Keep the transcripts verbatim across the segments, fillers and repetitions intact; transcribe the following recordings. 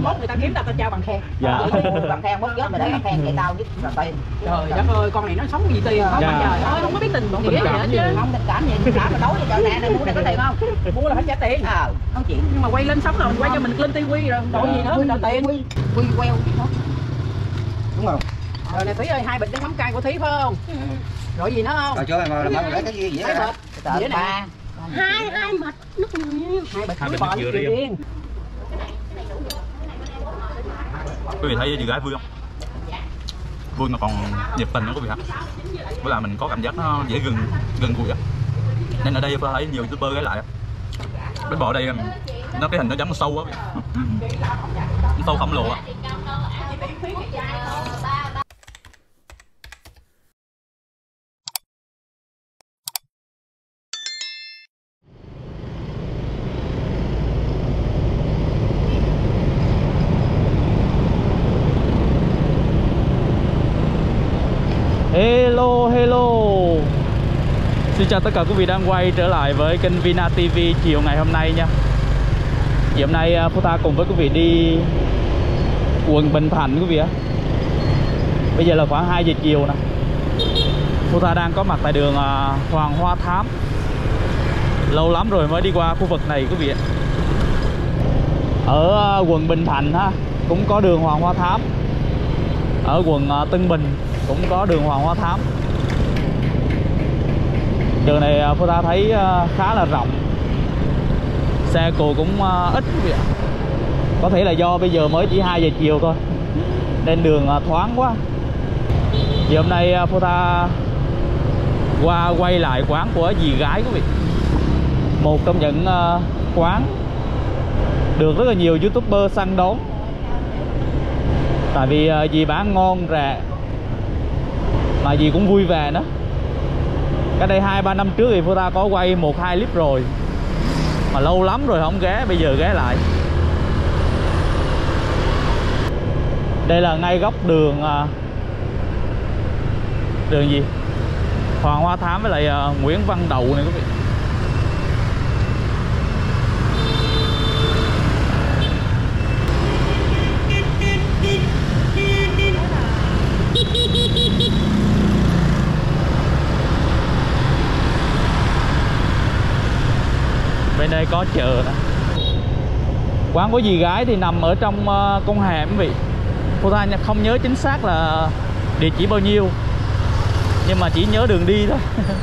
mốt người ta kiếm tao tao trao bằng khen. Dạ. Bằng khen mốt chết mà để khen vậy tao với là tiền. Trời đất ơi, con này nó sống gì tiền không? Dạ. Trời ơi, không có biết tình nghĩa gì hết chứ. Không tình cảm gì, tình cảm mà đối với chợ nè, mua này có tiền không? Mua là phải trả tiền. Ờ, không chuyện. Nhưng mà quay lên sống rồi, quay cho mình lên tivi rồi, đổi gì nữa, trả tiền. Quy quy queo chứ không? Đúng không? Rồi nè Thúy ơi, hai bịch nước mắm cay của Thúy phải không? Rồi gì nữa không? Rồi cho em làm lấy cái gì vậy hả? Dĩa nè. hai hai bịch nước riêng, Hai bịch Hai nước bịch bò nước với dừa dừa riêng. riêng. Quý vị thấy chị gái vui không? Vui mà còn nhiệt tình nữa quý vị hả? Với là mình có cảm giác nó dễ gần gần gũi á. Nên ở đây tôi thấy nhiều youtuber gái lại á. Bánh bò ở đây nó cái hình nó giống nó sâu á. Nó sâu khổng lồ á. Hello hello. Xin chào tất cả quý vị đang quay trở lại với kênh Vina ti vi chiều ngày hôm nay nha. Thì hôm nay Phú Tha cùng với quý vị đi quận Bình Thạnh quý vị ạ. Bây giờ là khoảng hai giờ chiều nè. Phú Tha đang có mặt tại đường Hoàng Hoa Thám. Lâu lắm rồi mới đi qua khu vực này quý vị ạ. Ở quận Bình Thạnh ha, cũng có đường Hoàng Hoa Thám. Ở quận Tân Bình cũng có đường Hoàng Hoa Thám. Đường này Phú Tha thấy khá là rộng, xe cộ cũng ít quý vị ạ. Có thể là do bây giờ mới chỉ hai giờ chiều thôi nên đường thoáng quá. Thì hôm nay Phú Tha qua quay lại quán của dì gái quý vị. Một trong những quán được rất là nhiều youtuber săn đón. Tại vì dì bán ngon rẻ mà dì cũng vui vẻ nữa. Cái đây hai ba năm trước thì Phú Tha có quay một hai clip rồi, mà lâu lắm rồi không ghé, bây giờ ghé lại. Đây là ngay góc đường đường gì Hoàng Hoa Thám với lại Nguyễn Văn Đậu này quý vị. Bên đây có chợ nè. Quán của dì gái thì nằm ở trong uh, con hẻm quý vị. Phú Tha không nhớ chính xác là địa chỉ bao nhiêu, nhưng mà chỉ nhớ đường đi thôi.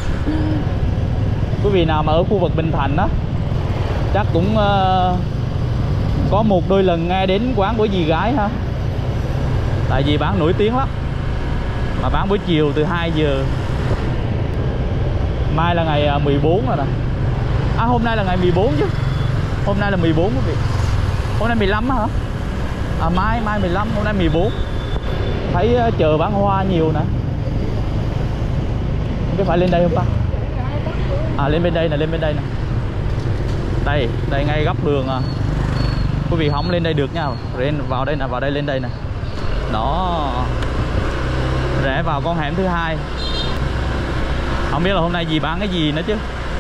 Quý vị nào mà ở khu vực Bình Thạnh đó chắc cũng uh, có một đôi lần nghe đến quán của dì gái ha. Tại vì bán nổi tiếng lắm, mà bán buổi chiều từ hai giờ. Mai là ngày mười bốn rồi nè. À hôm nay là ngày mười bốn chứ. Hôm nay là mười bốn quý vị. Hôm nay mười lăm hả? À mai mai mười lăm, hôm nay mười bốn. Thấy chợ bán hoa nhiều nè. Cái phải lên đây không ta? À lên bên đây nè, lên bên đây nè. Đây, đây ngay góc đường à. Quý vị không lên đây được nha. Lên vào đây nè, vào đây lên đây nè. Đó. Rẽ vào con hẻm thứ hai. Không biết là hôm nay dì bán cái gì nữa chứ.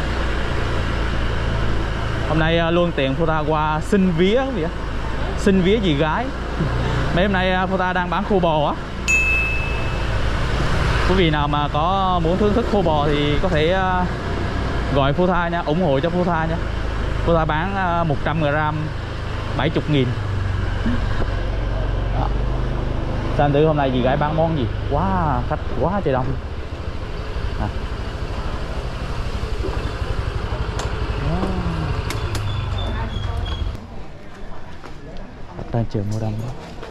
Hôm nay luôn tiện Phú Tha qua xin vía quý vị á. Xin vía dì gái. Mấy hôm nay Phú Tha đang bán khô bò á. Quý vị nào mà có muốn thưởng thức khô bò thì có thể gọi Phú Tha nha, ủng hộ cho Phú Tha nha. Phú Tha bán một trăm gram bảy mươi nghìn. Xem thử hôm nay dì gái bán món gì. Quá khách quá trời đông. À. Đang chờ mua đâm.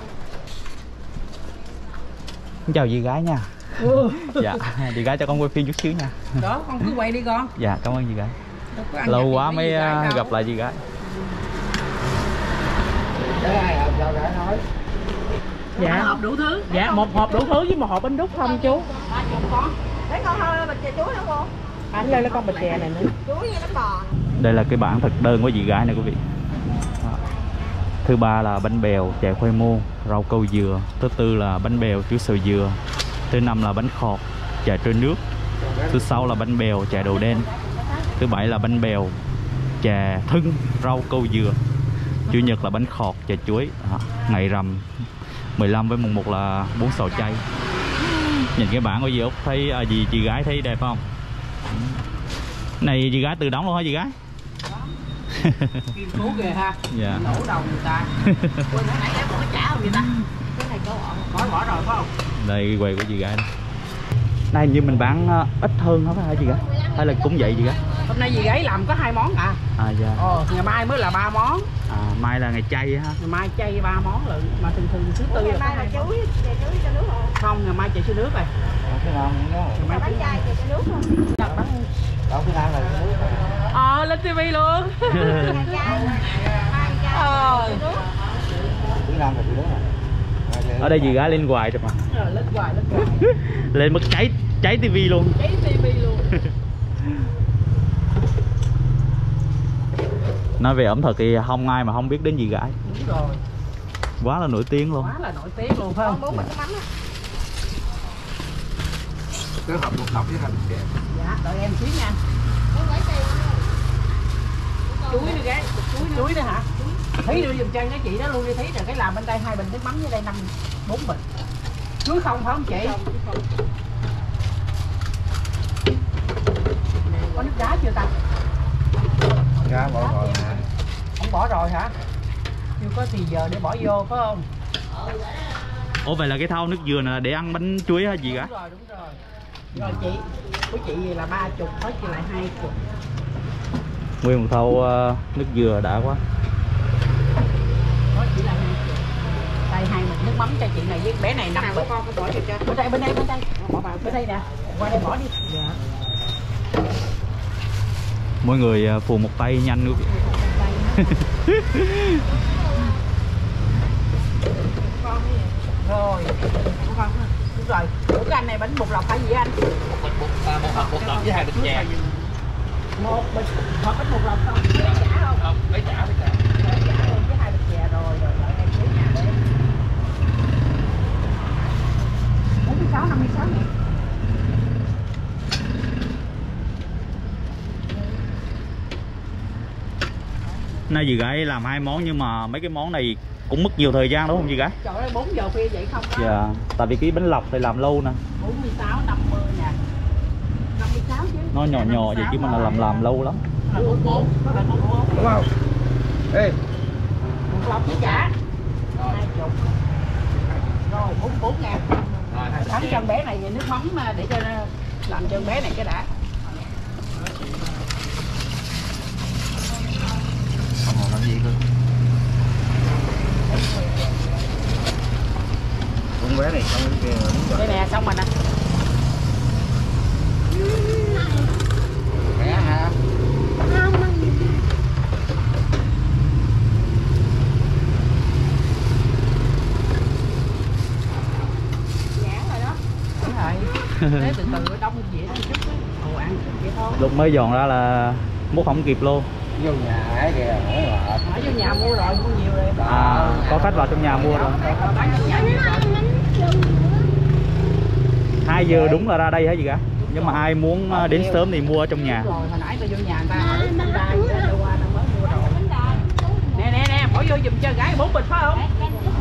Chào dì gái nha. Ừ. Dạ, dì gái cho con quay phim chút xíu nha. Đó, con cứ quay đi con. Dạ, cảm ơn dì gái. Lâu quá mới gặp lại dì gái. Dạ, hộp đủ thứ. Dạ, một hộp đủ thứ với một hộp bánh đúc không chú? Thấy con thôi bịch chè chuối không cô? Anh lên lấy con bịch chè này nữa. Chuối với bánh bò. Đây là cái bảng thực đơn của dì gái này quý vị. Đó. Thứ ba là bánh bèo, chè khoai môn, rau câu dừa. Thứ tư là bánh bèo, chuối xào dừa. Thứ năm là bánh khọt, chè trơn nước. Thứ sáu là bánh bèo, chè đậu đen. Thứ bảy là bánh bèo, chè thưng, rau câu dừa. Chủ nhật là bánh khọt chả chuối. À, ngày rằm mười lăm với mùng một là bún xào chay. Nhìn cái bảng của dì Út thấy à, gì chị gái thấy đẹp không? Này chị gái tự đóng luôn hả chị gái? Kim cú kìa ha. Dạ. Nổ đầu người ta. Quên hồi nãy em có trả không vậy ta? Cái này có bỏ, bỏ rồi phải không? Đây cái quầy của chị gái đây. Này như mình bán uh, ít hơn không phải hả chị gái? Hay là cũng vậy chị gái? Hôm nay dì gái làm có hai món à? À dạ. Ờ, ngày mai mới là ba món. À, mai là ngày chay ha. Ngày mai chay ba món lận, mà thường thường thứ tư là Ngày mai là chuối, chè chuối cho nước không? không, ngày mai chạy cho nước rồi. Cái nào cũng nhớ. Ngày mai Bánh chay chè cho nước không? đặt bánh. Đâu cái nào là cho nước. Ờ, lên tivi luôn. Hai chai. Hai chai. Ờ. Cái nào là cho nước à? Ở đây dì gái lên hoài rồi mà. Rồi, lên hoài, lên hoài. Lên mất cháy cháy tivi luôn. Cháy tivi luôn. Nói về ẩm thực thì không ai mà không biết đến dì gái. Đúng rồi. Quá là nổi tiếng luôn. Quá là nổi tiếng luôn phải không? Bốn bịch mắm á. Cái hộp một hộp với hành chè. Dạ, đợi em xíu nha. Chuối nữa gái, chuối nữa. Chuối nữa hả? Thí đưa giùm cho cái chị đó luôn đi Thí, rồi cái làm bên đây hai bình nước mắm với đây năm bốn bình. Chuối không phải không chị? Có nước đá chưa ta? Ra bỏ rồi hả? Không bỏ rồi hả? Chưa có thì giờ để bỏ vô phải không? Ủa vậy là cái thau nước dừa này là để ăn bánh chuối hả chị gái? Đúng rồi, đúng rồi. Rồi chị, của chị là ba chục, có chị lại hai chục. Nguyên một thau uh, nước dừa đã quá. Có chị là hai chục. Đây hai bình nước mắm cho chị này với bé này năm bịch. Con có bỏ cho cho. Bên đây, bên đây, bên đây. Bỏ vào bên đây nè. Qua đây bỏ đi. Dạ. Mỗi người uh, phù một tay nhanh luôn. Rồi, đúng không? Đúng rồi. Ủa cái anh này bánh bột lọc phải gì anh? Một bịch bột, à, một hộp bột lọc với hai bịch chè. Một bịch hộp bánh bột lọc không? Lấy trả không? Không, lấy trả, lấy trả. Lấy trả luôn với hai bịch chè rồi, rồi đợi em xuống nhà để. bốn mươi sáu, năm mươi sáu ngàn. Nay dì gái làm hai món nhưng mà mấy cái món này cũng mất nhiều thời gian đúng không dì gái? Trời ơi, bốn giờ khuya vậy không đó. Dạ, tại vì cái bánh lọc thì làm lâu nè. bốn mươi sáu, năm mươi nè. năm mươi sáu chứ. Nó nhỏ nhỏ vậy chứ mà là làm làm lâu lắm. Là bốn mươi bốn, có là bốn mươi bốn. Đúng không? Ê. Một lọc với trả. hai chục. Rồi, bốn mươi bốn ngàn. Thắng chân bé này nước mắm để cho nó làm chân bé này cái đã. Không còn làm gì cơ. Con bé này xong cái kia đúng rồi. Đây nè, xong rồi nè. Bé hả? Nhãn rồi đó. Đúng rồi. Để từ từ đông dĩa đi chút. Ồ, ăn vậy thôi. Lúc mới dọn ra là múc không kịp luôn. Vô nhà ấy kìa, hỏi là Ở vô nhà mua rồi, mua nhiều rồi. À, có khách vào trong nhà mua rồi. Hai giờ đúng là ra đây hả chị cả? Nhưng mà ai muốn đến sớm thì mua ở trong nhà. Rồi, hồi nãy tôi vô nhà người ta ở bánh đa gì đó, qua nó mới mua rồi. Nè nè nè, bỏ vô giùm cho gái bốn bịch phải không?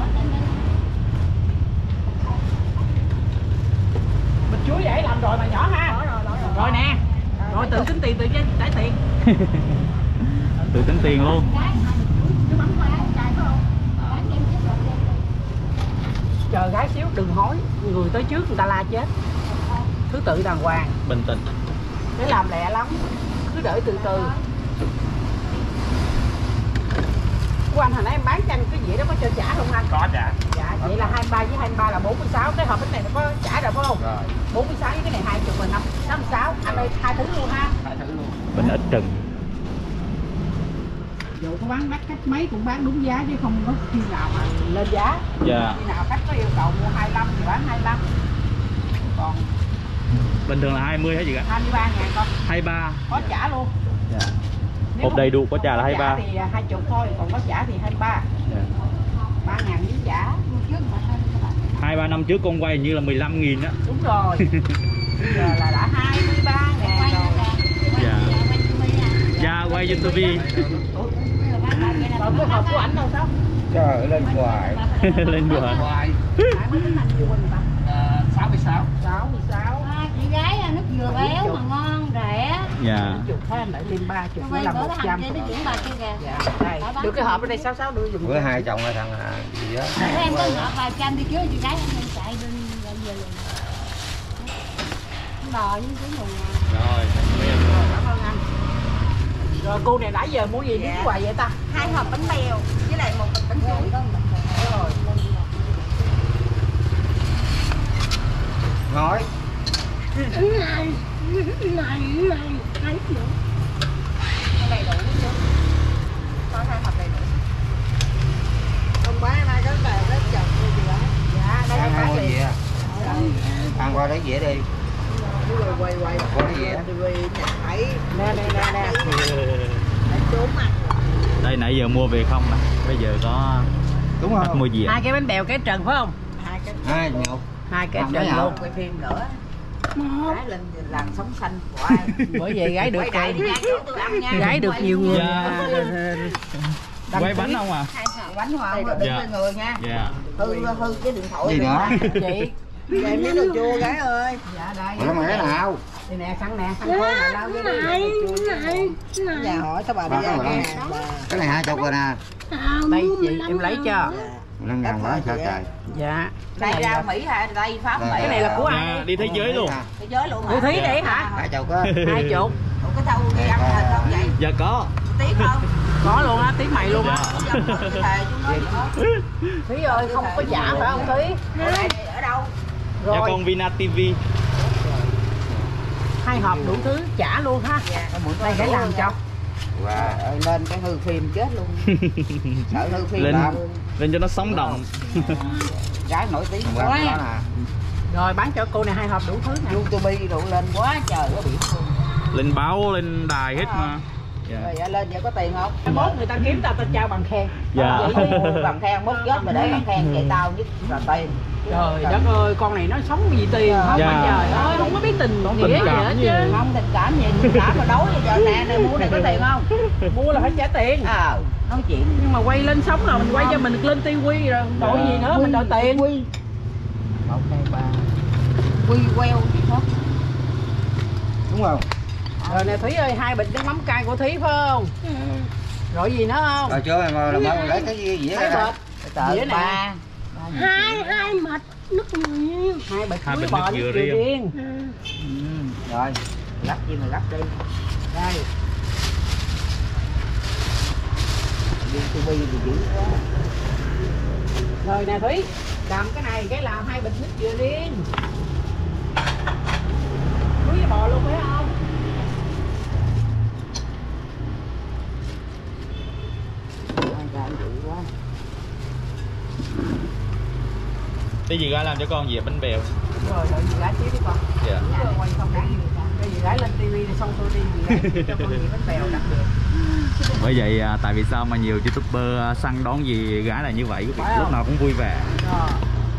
Bịch chuối vậy làm rồi mà nhỏ ha. Rồi nè. Rồi tự tính tiền, tự trả tiền. Tự tính tiền luôn. Chờ gái xíu đừng hối, người tới trước người ta la chết. Thứ tự đàng hoàng. Bình tĩnh. Để làm lẹ lắm, cứ đợi từ từ. Của anh hồi nãy em bán cho anh cái dĩa đó có cho trả không anh? có trả. Dạ, vậy là hai mươi ba với hai mươi ba là bốn mươi sáu. Cái hộp bánh này nó có trả rồi phải không? Rồi. bốn mươi sáu với cái này hai mươi là năm sáu mươi sáu. Anh ơi hai thứ luôn ha. Hai thứ luôn. Bình ít trừng. Dù có bán đắt cách mấy cũng bán đúng giá chứ không có khi nào mà lên giá. Dạ. Khi nào khách có yêu cầu mua hai mươi lăm thì bán hai mươi lăm. Còn bình thường là hai mươi hả chị cả? hai mươi ba ngàn con. hai mươi ba. Có trả luôn. Dạ. Hộp đầy đủ có trả là hai mươi ba. Thì hai mươi thôi, còn có trả thì hai mươi ba. Dạ. ba ngàn với trả. hai ba năm trước con quay như là mười lăm nghìn á. Đúng rồi. Giờ là đã hai mươi ba ngàn rồi. Dạ. Dạ quay trên ti vi. Còn cái hộp của ảnh đâu sao? Trời ơi, lên hoài. Lên hoài. Hoài. Mới tính thành nhiều mình ta. sáu mươi sáu. sáu mươi sáu. À, chị gái nước dừa béo mà ngon rẻ. Dạ. Chục thế anh lại thêm ba chục nữa Quay là bữa một thằng trăm. kia nó chuyển bà kia kìa. Dạ, đây. Được cái hộp ở đây sáu sáu đưa dùng. Bữa hai chồng là thằng à, gì đó. Em có ngọt vài trăm đi trước chị gái em chạy bên gần về liền. Đò với cái nguồn. Rồi. Cảm ơn anh. Rồi cô này nãy giờ muốn gì đứng hoài vậy ta? Hai hộp bánh bèo với lại một hộp bánh chuối. Rồi. Ngói. Này, này, này, này nữa. Đầy đủ chứ. Có hai hộp đầy đủ. Hôm qua nay có bèo rất chồng luôn chị gái. Dạ, đây Ăn là ăn bác qua gì? dĩa. Ăn qua đấy dĩa đi. Quay quay quay. Qua đấy dĩa. Vì nhảy. Nè nè nè nè. Để trốn mặt. Đây nãy giờ mua về không nè. Bây giờ có Đúng đặt không? mua gì ạ? Hai cái bánh bèo cái trần phải không? Hai cái Hai nhậu. Hai cái Làm trần cái luôn. quay phim nữa. Một. Gái lên làm sống xanh của ai. Bởi vậy gái được Quay đại đi nha, chỗ tôi ăn nha. gái được nhiều người. Dạ. Đăng Quay ký. bánh không à? Hai hộp bánh hoa đừng Dạ. lên người nha. Dạ. Hư hư cái điện thoại. Gì nữa? Chị. Vậy miếng đồ chua gái ơi. Dạ đây. Ủa mẹ nào? Đây nè, khăn nè, khăn khô nè, lau Này, cái này, này, Nhà này. hỏi sao bà đi Bà ra có cái rồi. hàng bà. Cái này hai chục rồi nè. Đây chị, em lấy cho. Năm ngàn quá sao trời. Dạ. Đây Cái này ra là, Mỹ hả? Đây Pháp Mỹ. cái này là của Dạ, ai? đi thế giới luôn. Thế giới luôn hả? Của Thí đấy hả? Hai chục á. Hai chục. Ủa cái thau đi ăn thịt không vậy? Dạ có. Tí không? Có luôn á, tí mày luôn á. Dạ. Dòng thề chúng nó nữa. Thí ơi, không có giả phải không Thí? Ở đây ở đâu? Dạ Rồi, con Vina ti vi. hai hộp đủ thứ trả luôn ha. Dạ. Đây phải làm cho. Wow. Trời, lên cái hư phim chết luôn. Sợ hư phim Lên làm. lên cho nó sống động. Gái nổi tiếng Qua quá. cái đó nè. Rồi bán cho cô này hai hộp đủ thứ nè. YouTube đủ lên quá trời có biển luôn. Lên báo lên đài hết mà. Dạ. Rồi vậy lên vậy có tiền không? Cái mốt người ta kiếm tao tao trao bằng khen. Dạ. Vậy mua bằng khen mốt chết mà để bằng khen chạy tao nhất là tiền. Trời đất ơi, con này nó sống vì tiền không Dạ. mà trời ơi, không có biết tình nghĩa gì cảm hết gì. chứ. Không tình cảm gì, tình cảm mà đấu với giờ nè, này mua này có tiền không? Mua là phải trả tiền. Ờ, nói chuyện. Nhưng mà quay lên sống là mình quay cho mình lên tivi rồi đội gì nữa, mình đòi tiền. Quy. Một, hai, ba. Quy queo chứ không? Đúng không? Rồi nè Thúy ơi, hai bịch nước mắm cay của Thúy phải không? Rồi gì nữa không? Rồi chưa em làm ơn lấy cái gì dĩa Hai ra. bịch. Tờ Dĩa nè. ba. Hai, hai mật nước dừa. Hai bịch Hai chuối bịch bò nước nước dừa dừa riêng. riêng. Ừ. Rồi, lắp gì mà lắp đi. Đây. Đi tivi thì dữ quá. Rồi nè Thúy, cầm cái này cái làm hai bịch nước dừa riêng. Chuối với bò luôn phải không? Ăn ra dữ quá. Cái gì ra làm cho con dĩa bánh bèo. Rồi đợi gì gái xíu đi con. Dạ. Rồi quay xong đi. Cái gì gái lên tivi thì xong tôi đi gì gái cho con gì bánh bèo đặc biệt. Bởi vậy à, tại vì sao mà nhiều youtuber à, săn đón gì gái là như vậy quý vị, Phải không? lúc nào cũng vui vẻ. Rồi.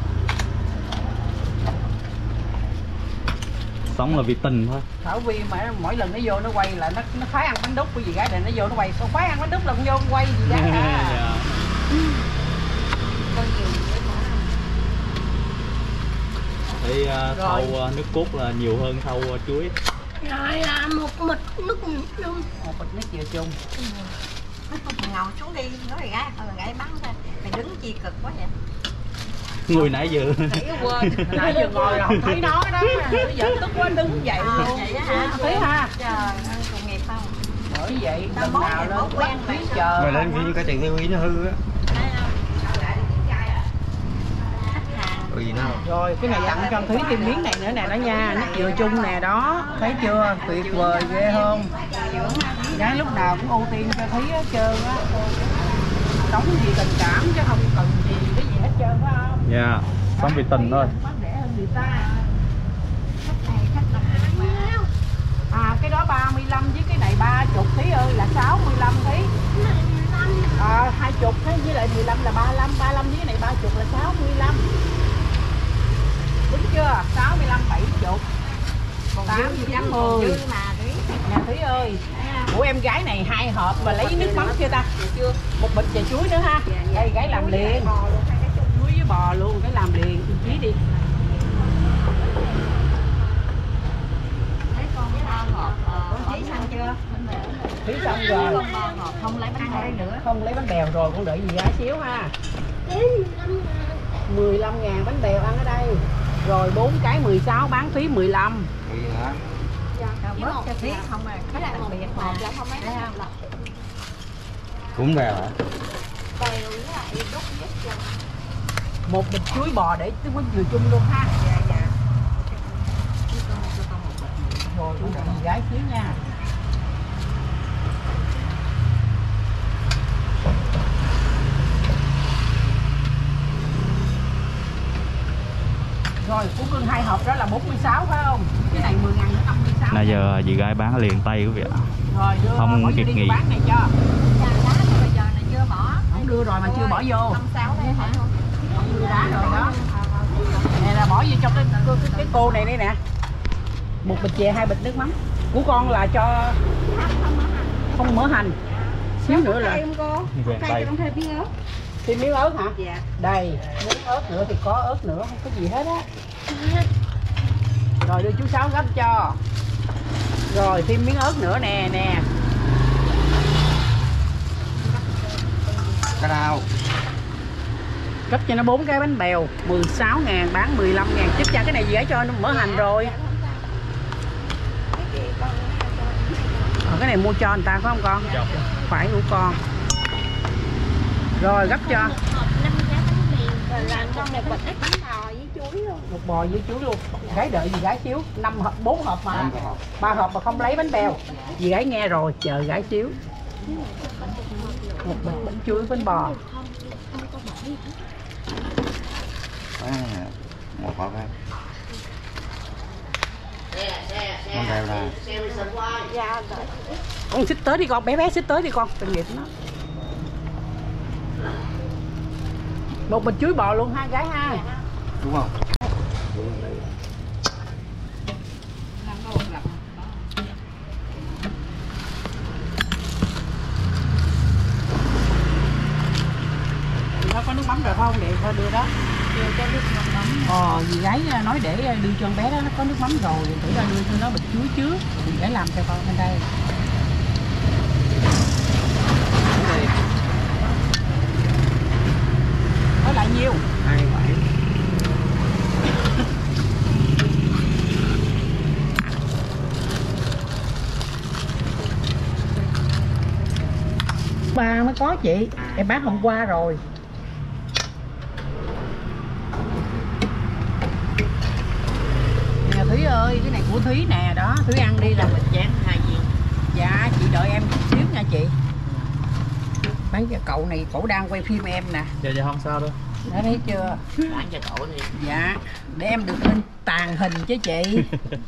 Sống là vì tình thôi. Thảo Vi mà mỗi lần nó vô nó quay là nó nó khoái ăn bánh đúc của gì gái này nó vô nó quay con khoái ăn bánh đúc là con vô con quay gì gái à. Dạ. Thì à, thau à, nước cốt là nhiều hơn thau à, chuối. Rồi là một mật nước dừa. Một bịch nước dừa chung. Ngồi xuống đi, nói rồi gái, thôi gái bắn ra. Mày đứng chi cực quá vậy. Người nãy giờ. Nãy quên. Hồi nãy giờ ngồi là không thấy nó đó mà bây giờ tức quá đứng dậy À, luôn. vậy đó hả? Thấy ha. Trời ơi, tội nghiệp không? Bởi vậy Tao lần mốt nào này lên mốt bắt quen Thúy mày. chờ. Mà lên khi cái tiền tivi nó hư á. Thấy không? Sao lại đi chai à? Khách hàng. Có gì nữa không? Rồi cái này tặng cho Thúy thêm miếng này nữa nè đó nha, nước dừa chung nè đó, thấy chưa, tuyệt vời ghê không? Gái lúc nào cũng ưu tiên cho Thúy hết trơn á, sống vì tình cảm chứ không cần gì cái gì hết trơn phải không? Dạ, sống vì tình thôi. Bán rẻ hơn người ta. Khách này khách tầm mà. À cái đó ba mươi lăm với cái này ba mươi Thúy ơi là sáu mươi lăm Thúy. À hai mươi thế với lại mười lăm là ba mươi lăm, ba mươi lăm với cái này ba mươi là sáu mươi lăm. Đúng chưa? sáu mươi lăm, bảy mươi. Còn tám dư mươi dư tám còn mươi. dư mà Thúy. Nè Thúy ơi, của em gái này hai hộp mà lấy nước mắm chưa ta? Chưa. Một bịch chè chuối nữa ha. Đây gái làm liền. Chuối với bò luôn, cái làm liền, chí đi. Thấy con bò ngọt, con chí xong chưa? Chí xong rồi. Con bò ngọt không lấy bánh bèo nữa. Không lấy bánh bèo rồi, con đợi gì gái xíu ha. mười lăm ngàn bánh bèo ăn ở đây. Rồi bốn cái mười sáu bán phí mười lăm. Vậy hả? Bớt cho phí không à, cái là đặc biệt mà là không mấy không. Cũng bèo hả? Bèo với lại đốt nhất. Một bịch chuối bò để chúng có vừa chung luôn ha. Dạ dạ. Rồi con đợi gì gái xíu nha. Rồi củ cưng hai hộp đó là bốn mươi sáu phải không? Cái này mười ngàn nữa năm mươi sáu. Nãy giờ chị gái bán liền tay quý vị ạ. Rồi đưa Không kiệt nghị. bán này cho. Dạ đá này bây giờ này chưa bỏ. Không đưa rồi mà chưa bỏ vô. năm sáu đây hả? Không đưa đá rồi đó. Này là bỏ vô cho cái cái, cái cô này đây nè. Một bịch chè, hai bịch nước mắm. Của con là cho không mỡ hành. Xíu nữa là Em cô. Quen Thay tay. cho con thêm miếng ớt. thêm miếng ớt hả? Dạ. Đây, muốn ớt nữa thì có ớt nữa, không có gì hết á. Rồi đưa chú Sáu gấp cho. Rồi thêm miếng ớt nữa nè nè. Cái nào? Cấp cho nó bốn cái bánh bèo mười sáu ngàn bán mười lăm ngàn. Chắc chắn cái này gì ấy cho nó mỡ hành rồi. Ờ, cái này mua cho người ta phải không con? Dạ. Phải của con. Rồi gấp cho. Rồi làm con một bịch ít bánh bò với chuối luôn. Một bò với chuối luôn. Gái đợi gì gái xíu. Năm hộp, bốn hộp mà. Ba hộp mà không lấy bánh bèo. Dì gái nghe rồi, chờ gái xíu. Một bịch bánh chuối bánh bò. À, một hộp đây. Con bèo là Dạ rồi. Con xích tới đi con, bé bé xích tới đi con, tội nghiệp nó. Một bịch chuối bò luôn ha gái ha. đúng không? Nó có nước mắm rồi không? Để thôi đưa đó. Chưa có nước mắm. Ờ, dì gái nói để đưa cho con bé đó, nó có nước mắm rồi, thử ra đưa cho nó bịch chuối trước. Dì gái làm cho con bên đây. Nói lại nhiêu? hai bảy. Ba mới có chị, em bán hôm qua rồi. Nè Thúy ơi, cái này của Thúy nè, đó, Thúy ăn đi là mình chén hai viên. Dạ, chị đợi em chút xíu nha chị. Bán cho cậu này, cậu đang quay phim em nè. Dạ dạ không sao đâu. Đã thấy chưa? Bán cho cậu đi. Dạ, để em được lên tàn hình chứ chị.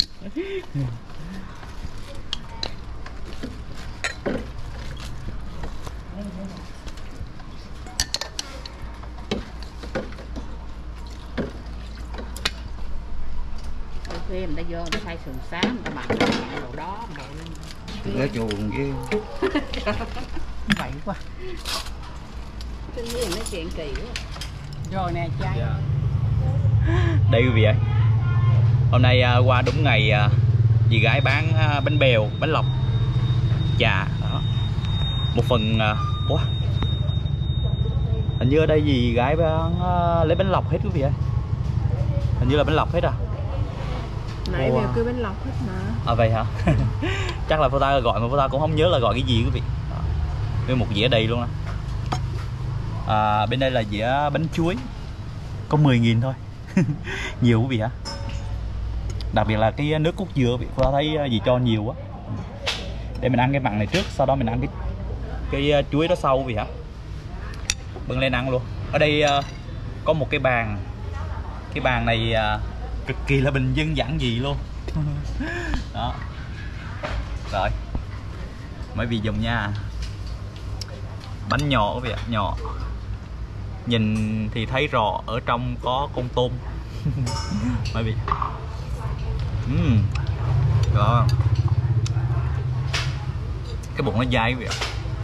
Khi người ta vô người ta thay sườn xám, người ta bằng đồ đó, đồ Ở chuồng chứ. Vậy quá. Tự nhiên nói chuyện kỳ quá. Rồi nè trai. Dạ. Đây quý vị ơi, hôm nay uh, qua đúng ngày uh, dì gái bán uh, bánh bèo, bánh lọc, chà đó. Một phần uh, ủa? Hình như ở đây dì gái bán uh, lấy bánh lọc hết quý vị ơi. Hình như là bánh lọc hết à. Nãy Wow. đều kêu bánh lọc hết mà. À vậy hả? Chắc là Phô Ta gọi mà Phô Ta cũng không nhớ là gọi cái gì quý vị. Với một dĩa đầy luôn á. À, bên đây là dĩa bánh chuối, có mười nghìn thôi. Nhiều quý vị hả? Đặc biệt là cái nước cốt dừa, vị Phô Ta thấy gì cho nhiều quá. Để mình ăn cái mặn này trước, sau đó mình ăn cái cái chuối đó sau quý vị hả? Bưng lên ăn luôn. Ở đây có một cái bàn. Cái bàn này cực kỳ là bình dân giản dị luôn. Đó. Rồi. Mấy vị dùng nha. Bánh nhỏ quý vị ạ, nhỏ. Nhìn thì thấy rõ ở trong có con tôm. Mấy vị. Uhm. Rồi. Cái bột nó dai quý vị ạ.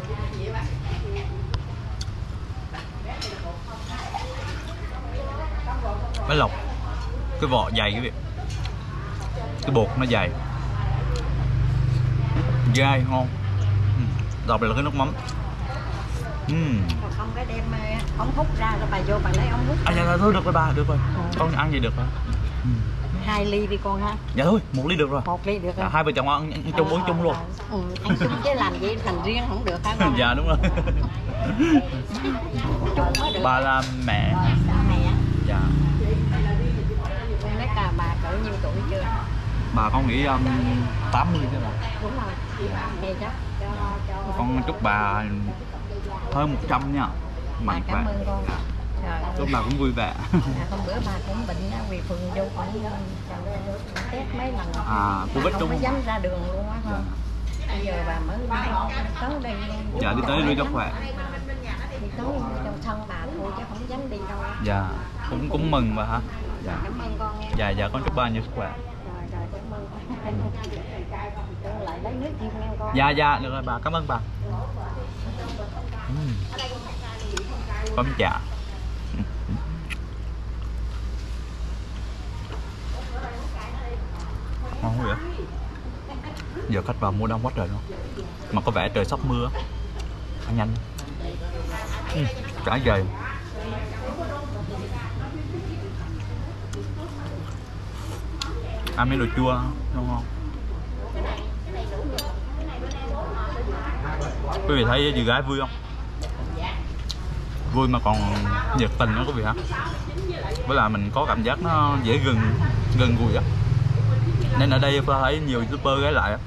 Bánh lọc cái vỏ dày quý vị, cái bột nó dày dai ngon. Đặc biệt là cái nước mắm. uhm. Không cái đem ống hút ra rồi bà vô bà lấy ống hút. À dạ, dạ thôi được rồi bà, được rồi. Ừ. Con ăn gì được rồi. Ừ. Hai ly đi con ha. Dạ thôi, một ly được rồi. Một ly được rồi. Dạ, hai vợ chồng ăn, ăn chung uống chung luôn. Ừ, ăn chung chứ làm gì thành riêng không được hả con? Dạ đúng rồi. Bà là mẹ. Mẹ. Dạ. Con nói cả bà cỡ nhiêu tuổi chưa? Bà con nghĩ um, tám mươi chứ bà. Đúng rồi. Nghe chắc. Con chúc bà hơn một trăm nha. Mạnh khỏe. Cảm ơn con. Chúc bà cũng vui vẻ. À, hôm bữa bà cũng bệnh á, vì Phường vô cũng test mấy lần. À, Covid đúng không? không? Dám ra đường luôn á không? Bây giờ bà mới tới đây. Dạ đi tới lui cho khỏe. Đi tới trong thân bà thôi chứ không dám đi đâu. Dạ, cũng cũng mừng bà hả? Dạ. Cảm ơn con nha. Dạ dạ con chúc bà nhiều sức khỏe. Rồi rồi cảm ơn con. Con lại lấy nước thêm nha con. Dạ dạ được rồi bà, cảm ơn bà. uhm. Bấm chả. Ngon quá vậy. Giờ khách vào mua đông quá trời luôn. Mà có vẻ trời sắp mưa. Ăn nhanh. uhm. Chả dày. Ăn mấy đồ chua ngon ngon. Quý vị thấy chị gái vui không? Vui mà còn nhiệt tình đó quý vị hả? Với là mình có cảm giác nó dễ gần gần gũi á. Nên ở đây tôi thấy nhiều youtuber gái lại á.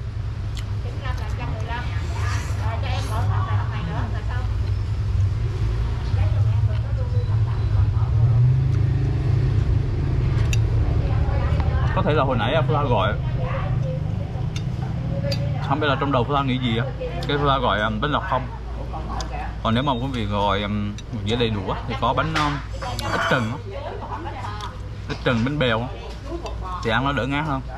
Có thể là hồi nãy Phương Tha gọi không biết là trong đầu Phương Tha nghĩ gì á, cái Phương Tha gọi um, bánh lọc không. Còn nếu mà quý vị gọi um, một dĩa đầy đủ á, thì có bánh um, ít trần á, ít trần bánh bèo á, thì ăn nó đỡ ngán hơn.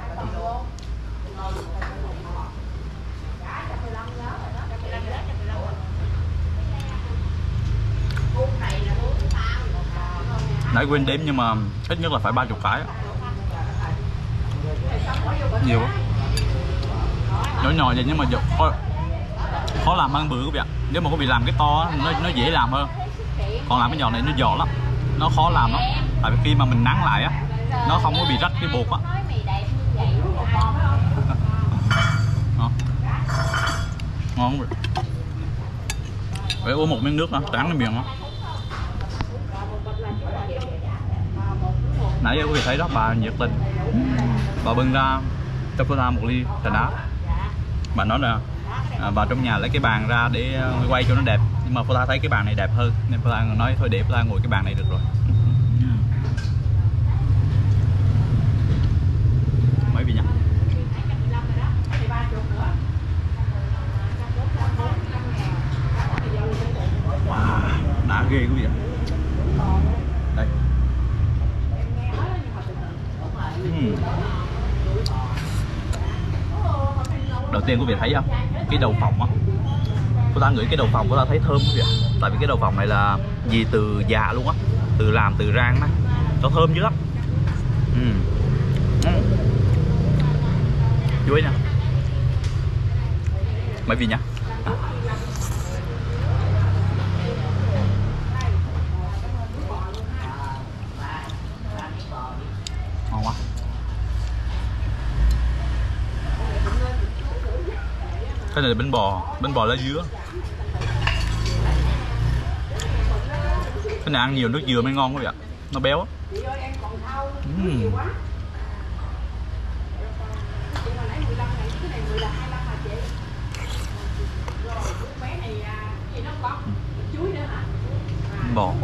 Nãy quên đếm nhưng mà ít nhất là phải ba chục cái á. Nhiều quá. Nhỏ nhỏ vậy nhưng mà khó, khó làm hơn bự quý vị ạ. Nếu mà quý vị làm cái to nó, nó dễ làm hơn. Còn làm cái nhỏ này nó giòn lắm, nó khó làm lắm. Tại vì khi mà mình nắng lại á, nó không có bị rách cái bột á. Ngon rồi. Phải uống một miếng nước nữa, tráng cái miệng đó. Nãy giờ quý vị thấy đó, bà nhiệt tình. Bà bưng ra cho Phương Tha một ly trà đá. Bà nói là à, bà trong nhà lấy cái bàn ra để quay cho nó đẹp. Nhưng mà Phương Tha thấy cái bàn này đẹp hơn, nên Phương Tha nói thôi để Phương Tha ngồi cái bàn này được rồi. Mấy vị nhỉ? Wow, đã ghê quý vị ạ. Đây. uhm. Đầu tiên quý vị thấy không? Cái đầu phộng á, cô ta ngửi cái đầu phộng cô ta thấy thơm quý vị ạ. Tại vì cái đầu phộng này là gì từ già luôn á, từ làm từ rang á, nó thơm dữ lắm. uhm. uhm. Chuối nè, mấy vị nhá. Ngon quá. Cái này là bánh bò, bánh bò lá dứa. Cái này ăn nhiều nước dừa mới ngon quý vị ạ, nó béo á. uhm. Bò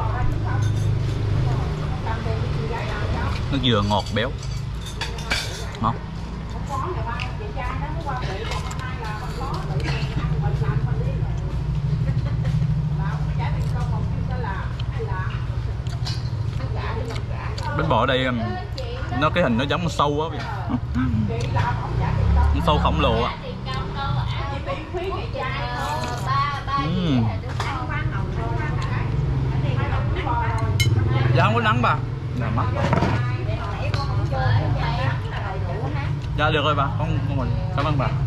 nước dừa ngọt béo ngon. Bánh bò ở đây nó cái hình nó giống con sâu á, con sâu khổng lồ á. Uhm. Dạ không có nắng bà. Dạ mắc. Dạ được rồi bà, không không mình. Cảm ơn bà.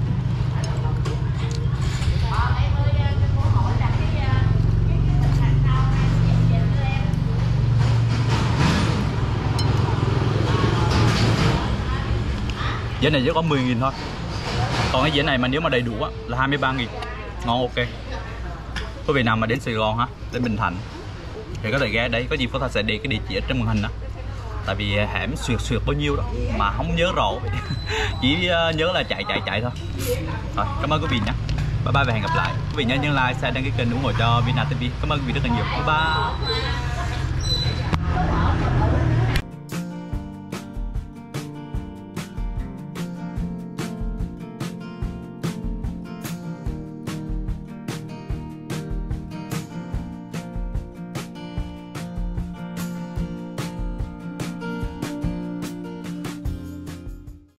Dĩa này chỉ có mười nghìn thôi. Còn cái dĩa này mà nếu mà đầy đủ á, là hai mươi ba nghìn. Ngon ok. Quý vị nào mà đến Sài Gòn ha, đến Bình Thạnh thì có thể ghé đấy. Có gì Phú Tha sẽ để cái địa chỉ ở trên màn hình đó. Tại vì hẻm xuyệt xuyệt bao nhiêu đó mà không nhớ rõ. Chỉ nhớ là chạy chạy chạy thôi. Rồi, cảm ơn quý vị nhé. Bye bye và hẹn gặp lại. Quý vị nhớ nhấn like, share, đăng ký kênh ủng hộ cho Vina ti vi. Cảm ơn quý vị rất là nhiều. Bye bye.